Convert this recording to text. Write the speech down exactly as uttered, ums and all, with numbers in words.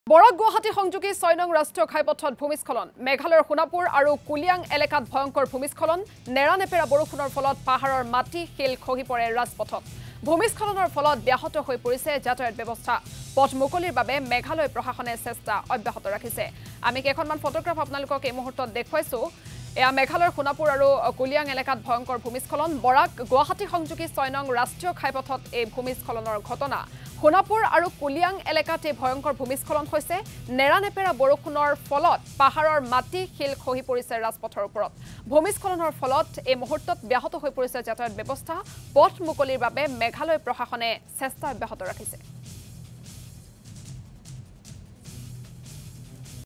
বৰাক গুৱাহাটী সংযোগী ছয় নং ৰাষ্ট্ৰীয় ঘাইপথত ভূমিস্খলন মেঘালয়ৰ সোনাপুৰ আৰু কুলিয়াং এলেকাত ভয়ংকৰ ভূমিস্খলন নেৰানেপেৰা বৰষুণৰ ফলত পাহাৰৰ মাটি শিল খহি পৰে ৰাজপথত ভূমিস্খলনৰ ফলত ব্যাহত হৈ পৰিছে যাতায়াত ব্যৱস্থা পথ মুকলিৰ বাবে মেঘালয় প্ৰশাসনে চেষ্টা অব্যাহত ৰাখিছে আমি কেইখনমান ফটোগ্ৰাফ আপোনালোকক এই মুহূৰ্তত দেখুৱাইছো এয়া মেঘালয়ৰ সোনাপুৰ আৰু কুলিয়াং এলেকাত ভয়ংকৰ ভূমিস্খলন বৰাক গুৱাহাটী সংযোগী ছয় নং ৰাষ্ট্ৰীয় ঘাইপথত এই ভূমিস্খলনৰ ঘটনা সোনাপুৰ আৰু কুলিয়াং এলেকাত এই ভয়ংকৰ ভূমিস্খলন হৈছে নেৰানেপেৰা বৰষুণৰ ফলত পাহাৰৰ মাটি শিল খহি পৰিছে ৰাজপথৰ ওপৰত ভূমিস্খলনৰ ফলত এই মুহূৰ্তত ব্যাহত হৈ পৰিছে যাতায়াত ব্যৱস্থা পথ মুকলিৰ বাবে মেঘালয় প্ৰশাসনে চেষ্টা অব্যাহত ৰাখিছে